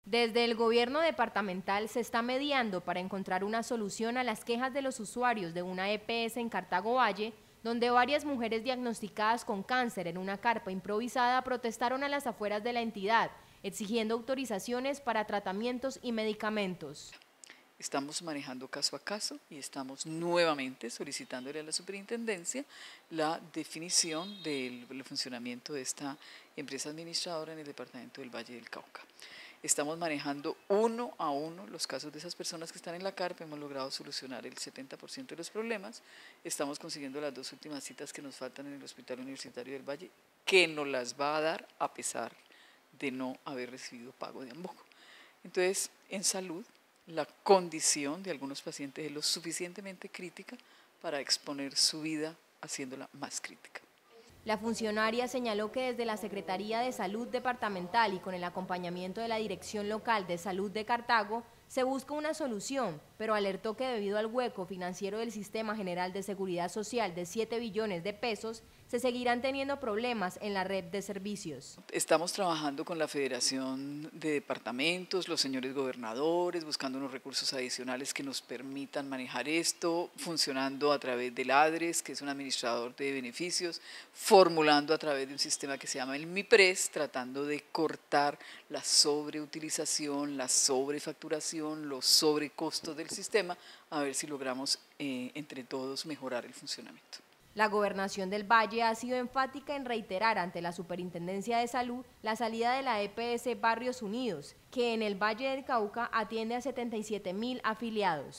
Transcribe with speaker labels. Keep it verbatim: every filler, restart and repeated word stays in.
Speaker 1: Desde el gobierno departamental se está mediando para encontrar una solución a las quejas de los usuarios de una E P S en Cartago Valle, donde varias mujeres diagnosticadas con cáncer en una carpa improvisada protestaron a las afueras de la entidad, exigiendo autorizaciones para tratamientos y medicamentos.
Speaker 2: Estamos manejando caso a caso y estamos nuevamente solicitándole a la superintendencia la definición del, del funcionamiento de esta empresa administradora en el departamento del Valle del Cauca. Estamos manejando uno a uno los casos de esas personas que están en la carpa, hemos logrado solucionar el setenta por ciento de los problemas, estamos consiguiendo las dos últimas citas que nos faltan en el Hospital Universitario del Valle, que nos las va a dar a pesar de no haber recibido pago de ambujo. Entonces, en salud, la condición de algunos pacientes es lo suficientemente crítica para exponer su vida haciéndola más crítica.
Speaker 1: La funcionaria señaló que desde la Secretaría de Salud Departamental y con el acompañamiento de la Dirección Local de Salud de Cartago, se busca una solución, pero alertó que debido al hueco financiero del Sistema General de Seguridad Social de siete billones de pesos, se seguirán teniendo problemas en la red de servicios.
Speaker 2: Estamos trabajando con la Federación de Departamentos, los señores gobernadores, buscando unos recursos adicionales que nos permitan manejar esto, funcionando a través del ADRES, que es un administrador de beneficios, formulando a través de un sistema que se llama el MIPRES, tratando de cortar la sobreutilización, la sobrefacturación, los sobrecostos del sistema, a ver si logramos eh, entre todos mejorar el funcionamiento.
Speaker 1: La Gobernación del Valle ha sido enfática en reiterar ante la Superintendencia de Salud la salida de la E P S Barrios Unidos, que en el Valle del Cauca atiende a setenta y siete mil afiliados.